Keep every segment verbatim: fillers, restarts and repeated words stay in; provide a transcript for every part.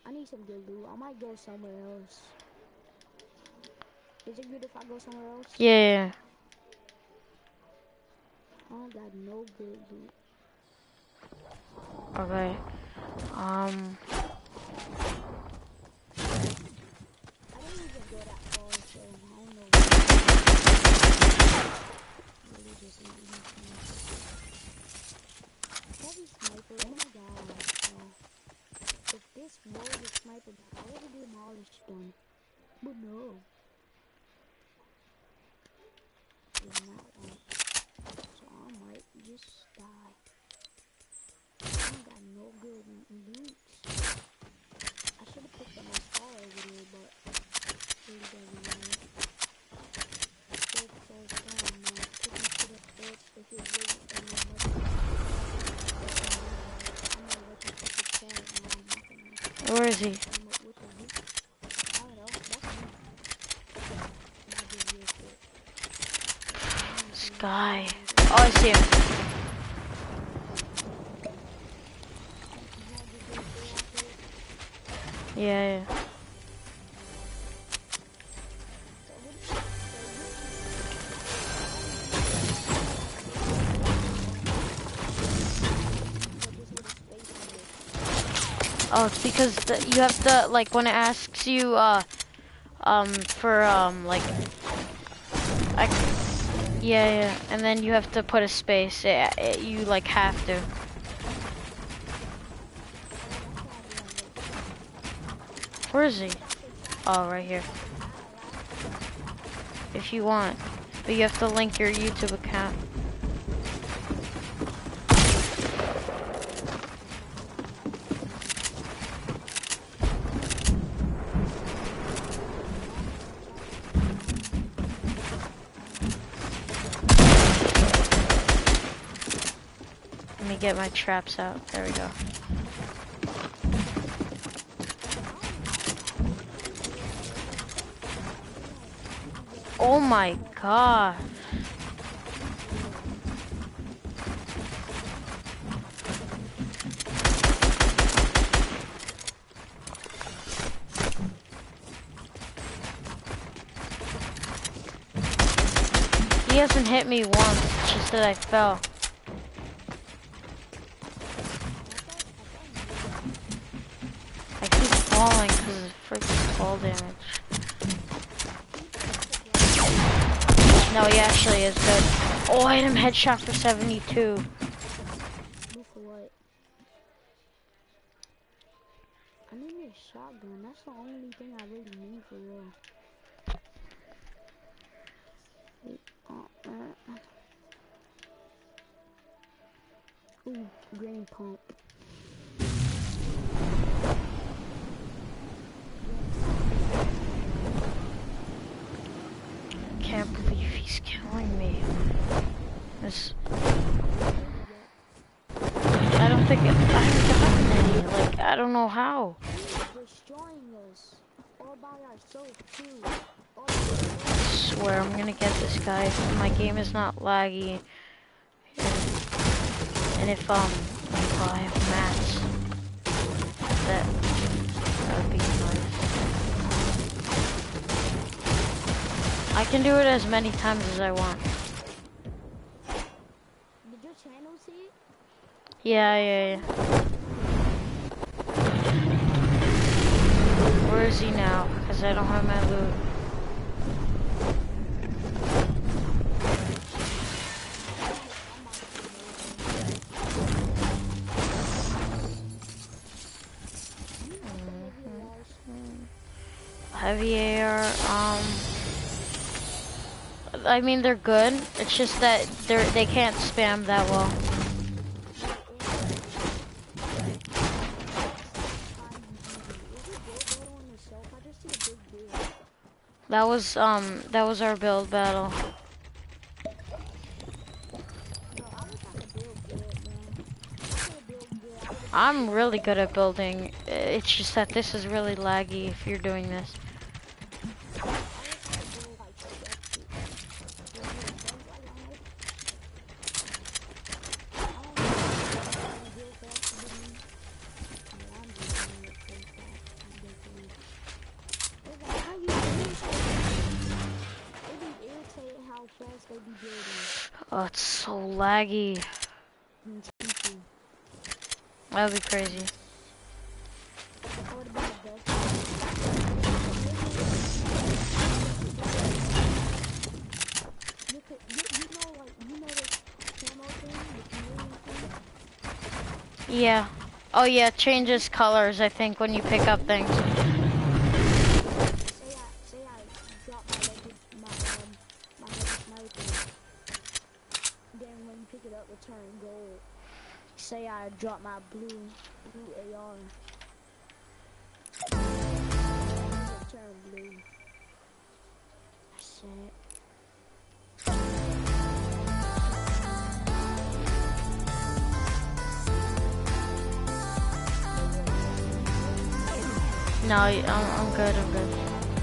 I need some good loot. I might go somewhere else. Is it good if I go somewhere else? Yeah. I don't got no good loot. Okay. Um. I didn't even go that far, so I don't know. Really just eating heavy sniper. Oh my god. Oh. If this was a sniper, I would have demolished them. But no. It's not one. So I might just die. I ain't got no good loot. I should have picked up my scar over there, but it really doesn't matter. Focus all the time, man. Picking shit up if, if it really ain't much of a I'm gonna let you check the chat. No, I'm not gonna Where is he? come up with the loot. I don't know. That's me. I'm gonna give you a shit. This guy. Oh, I see him. Yeah, yeah. Oh, it's because the, you have to, like, when it asks you, uh, um, for, um, like, I, yeah, yeah, and then you have to put a space. It, it, you, like, have to. Where is he? Oh, right here. If you want. But you have to link your YouTube account. Let me get my traps out. There we go. Oh my god. He hasn't hit me once, it's just that I fell. I keep falling because of freaking fall damage. No, he actually is good. Oh, I hit him headshot for seventy-two. For what? I need me a shotgun. That's the only thing I really need for real. Uh, uh. Ooh, green pump. Can't believe he's killing me. This. I don't think it, I haven't gotten any. Like, I don't know how. Destroying us all by ourselves too. I swear I'm gonna get this guy if my game is not laggy. And if um if I have mats, that that would be nice. I can do it as many times as I want. Did your channel see it? Yeah, yeah, yeah. Where is he now? Because I don't have my loot. Heavy air, um, I mean they're good. It's just that they're they can't spam that well. That was um that was our build battle. I'm really good at building. It's just that this is really laggy if you're doing this. Oh, it's so laggy. And Tifu. That would be crazy. That would have been the best. You could, you, you know, like, you know the camo thing, the chameleon thing? Yeah. Oh yeah, it changes colors, I think, when you pick up things. Say I, say I drop my leg, my, um, my leg sniper. Then when you pick it up, it turn gold. Say I drop my blue, blue A R. It turn blue. That's it. No, I'm, I'm good, I'm good.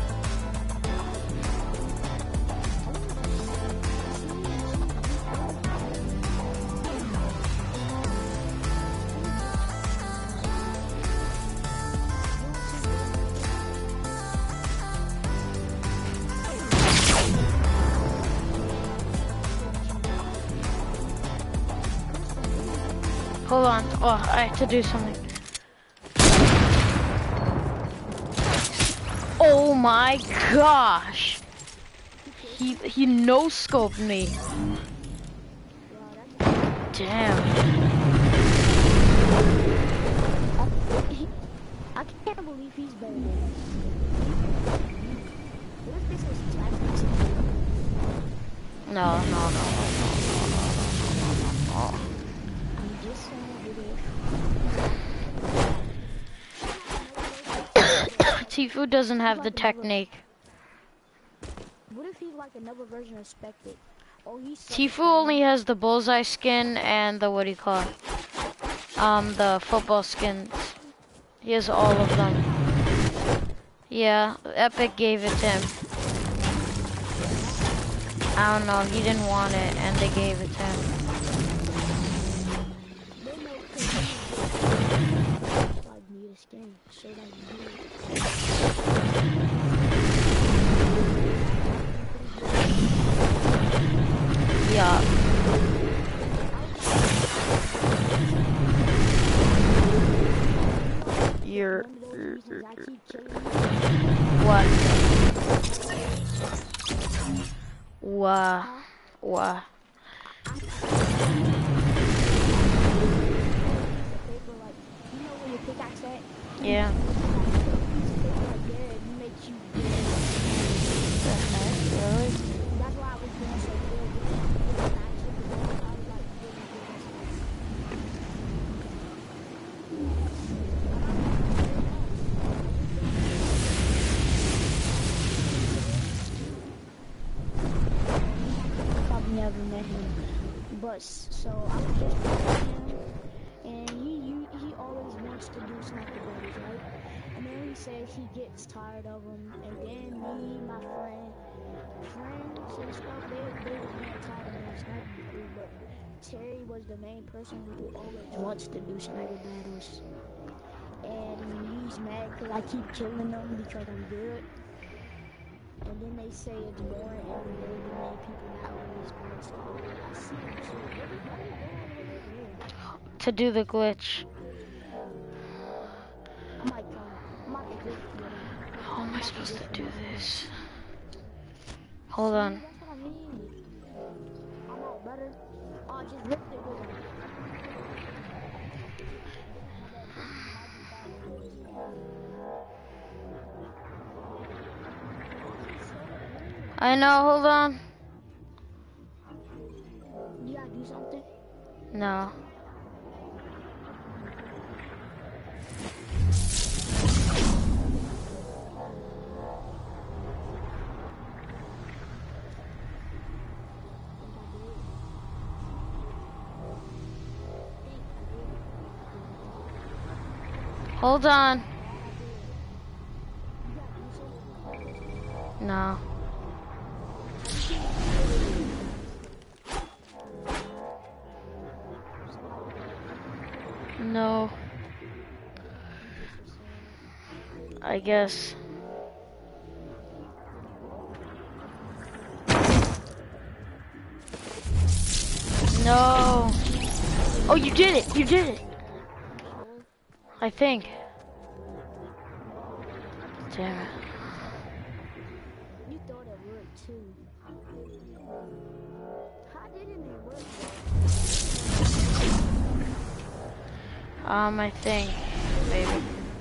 Hold on. Oh, I have to do something. Oh my gosh! He he no scoped me. Damn. I can't believe he's better than me. What if this was tactics? No, no, no, no, no, no, no, no. I'm just saying it is. Tifu doesn't have the technique. What if he's like another version of Spectre? Oh, he's Tifu only has the bullseye skin and the, what do you call it? Um, the football skins. He has all of them. Yeah, Epic gave it to him. I don't know, he didn't want it and they gave it to him. like need a skin, so like Yeah. You're... What? Wah. Wah. Yeah. The heck, really? That's why I was doing so good. Probably never met him, but so I was just with him, and he, he he always wants to do sniper buddies, right? And then he says he gets tired of them, and then me, my friend, friends and stuff, they they was getting tired of me sniper buddies, but Terry was the main person who always wants to do sniper battles, and he's mad because I keep killing them because I'm good. And then they say it's boring every day to me, people not always want to do it. I see them too. What is what is going on over To do the glitch. I might come. I might get this together. How am I supposed to do this? Hold on. That's what I mean. I'm all better. Oh, just ripped it with him. I know, hold on. You gotta do something? No. Hold on. No. No. I guess. No. Oh, you did it. You did it. Sure. I think. Damn it. You thought it would too. How didn't it work? Um, I think. Maybe.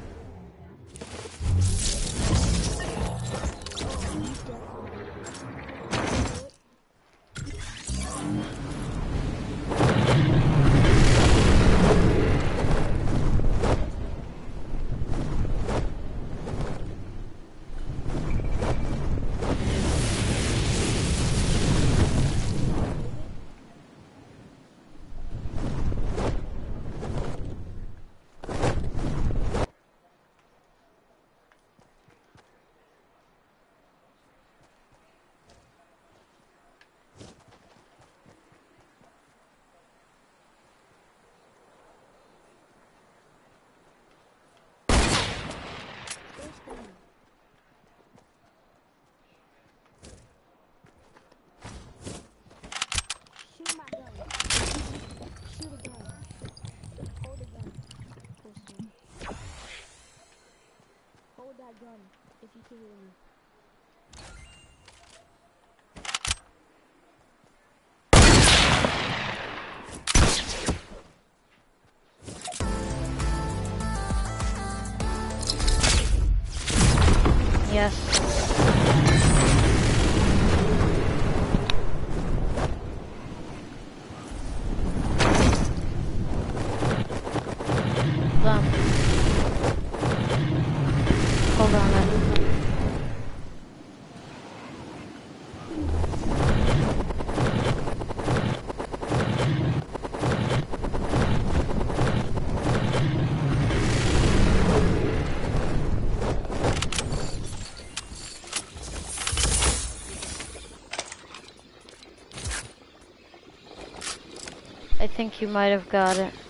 Shoot my gun. Shoot a gun. Hold a gun. Christian. Hold that gun if you can hear me. Yes. Them. Hold on then. I think you might have got it.